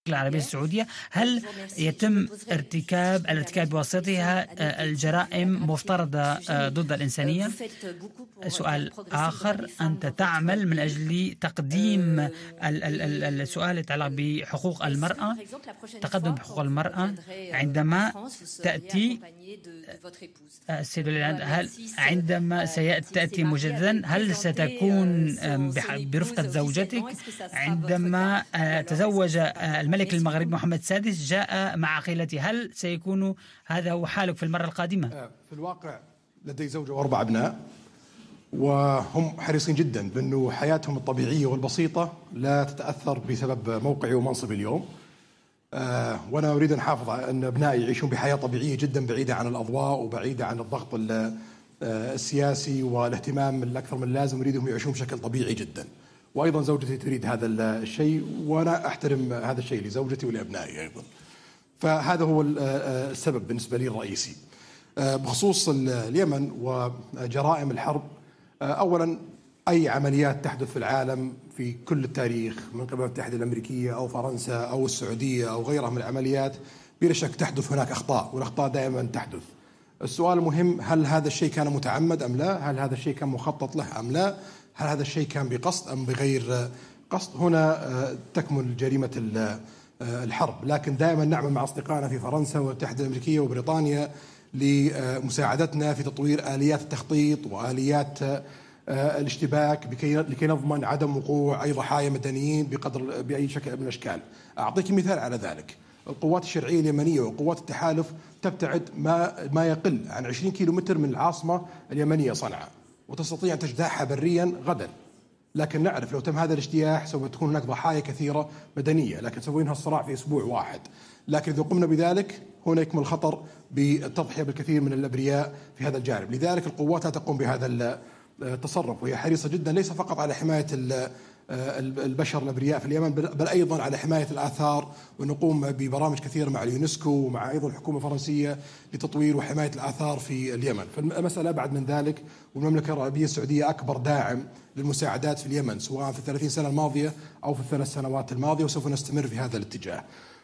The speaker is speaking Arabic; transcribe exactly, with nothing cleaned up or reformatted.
العربية السعودية، هل يتم ارتكاب الارتكاب بواسطتها الجرائم مفترضة ضد الإنسانية؟ سؤال آخر، أنت تعمل من أجل تقديم السؤال يتعلق بحقوق المرأة، تقدم بحقوق المرأة عندما تأتي السيد هل عندما سيأتي مجددا هل ستكون برفقة زوجتك؟ عندما تزوج الملك المغربي محمد السادس جاء مع عقيلته، هل سيكون هذا هو حالك في المرة القادمة؟ في الواقع لدي زوجة وأربع أبناء، وهم حريصين جدا بأنه حياتهم الطبيعية والبسيطة لا تتأثر بسبب موقعي ومنصبي اليوم. آه وأنا أريد أن أحافظ على أن أبنائي يعيشون بحياة طبيعية جدا بعيدة عن الأضواء وبعيدة عن الضغط السياسي والاهتمام الأكثر من اللازم. أريدهم يعيشون بشكل طبيعي جدا، وأيضا زوجتي تريد هذا الشيء، وأنا أحترم هذا الشيء لزوجتي ولأبنائي أيضا. فهذا هو السبب بالنسبة لي الرئيسي. بخصوص اليمن وجرائم الحرب، أولا أي عمليات تحدث في العالم في كل التاريخ من قبل الولايات المتحدة الأمريكية أو فرنسا أو السعودية أو غيرها من العمليات بلا شك تحدث هناك أخطاء، والأخطاء دائما تحدث. السؤال المهم، هل هذا الشيء كان متعمد أم لا؟ هل هذا الشيء كان مخطط له أم لا؟ هل هذا الشيء كان بقصد أم بغير قصد؟ هنا تكمن جريمة الحرب. لكن دائما نعمل مع أصدقائنا في فرنسا والولايات المتحدة الأمريكية وبريطانيا لمساعدتنا في تطوير آليات التخطيط وآليات الاشتباك لكي نضمن عدم وقوع أي ضحايا مدنيين بقدر بأي شكل من الأشكال. أعطيك مثال على ذلك. القوات الشرعية اليمنية وقوات التحالف تبتعد ما ما يقل عن عشرين كيلومتر من العاصمة اليمنية صنعاء، وتستطيع أن تجتاحها بريا غدا. لكن نعرف لو تم هذا الاجتياح سوف تكون هناك ضحايا كثيرة مدنية، لكن سوف ينهى الصراع في أسبوع واحد. لكن إذا قمنا بذلك هنا يكمن الخطر بالتضحية بالكثير من الأبرياء في هذا الجانب. لذلك القوات لا تقوم بهذا التصرف، وهي حريصة جدا ليس فقط على حماية البشر الأبرياء في اليمن، بل أيضا على حماية الآثار، ونقوم ببرامج كثيرة مع اليونسكو ومع أيضا الحكومة الفرنسية لتطوير وحماية الآثار في اليمن. فالمسألة أبعد من ذلك، والمملكة العربية السعودية أكبر داعم للمساعدات في اليمن سواء في الثلاثين سنة الماضية أو في الثلاث سنوات الماضية، وسوف نستمر في هذا الاتجاه.